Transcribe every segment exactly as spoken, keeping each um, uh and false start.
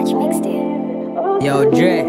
Scratch mixtape. Yo, Dre.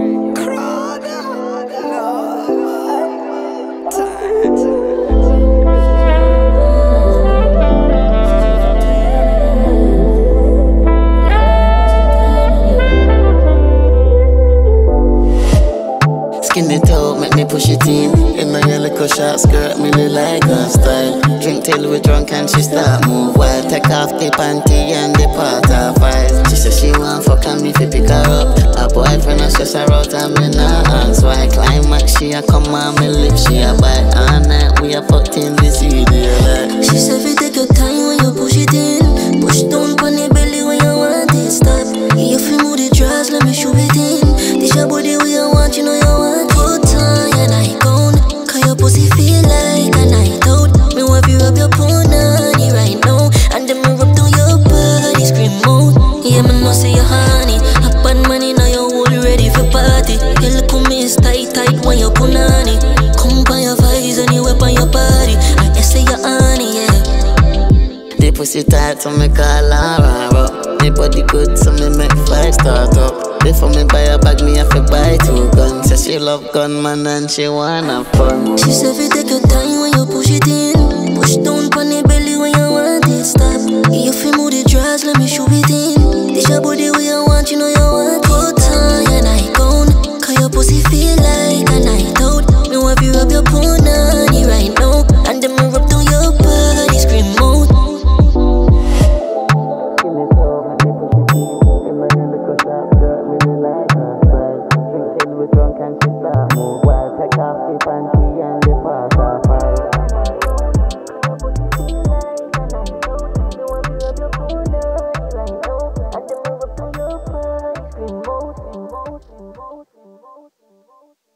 Skin it out, make me push it in. In my yellow short skirt, me look like her style. Drink till we drunk and she start move wild. Take off the panty and the part of eyes. She said she want fuck and me fi pick her up. Her boyfriend a stress her out and me nah ask why. Climax she a come on me lips, she a bite all night. We a fucked in the C D like. She said fi take your time when you push it in. Push down pon the belly when you want it stop. You fi move the dress, let me show it in. This your body where you want, you know you want. Put on your nightgown, cause your pussy feel like a night out. Me want you rub your punani right now, and then me rub down your body, scream out. Yeah, me know say you honey. Up on money now you all ready for party. You look at me, it's tight tight when you punani. Come by your vibes and you whip on your body. I guess say you honey, yeah. The pussy tight so me call her up. Me body good so me make fight start up. Before me buy a bag, me have to buy two guns. Say she love gunman and she wanna fun. She said fi take your time when you push it in. Push down pon the belly when you want it stop. You fi move the dress, let me show it in. This your body where you want, you know you want. Put on your nightgown, cause your pussy feel like a night out. Me want you rub your punani right now, and then me rub down your body, scream out. Drunk and she start move wild. Take off the panty and the part of eyes. Scream out, scream out, scream out, scream out, scream out.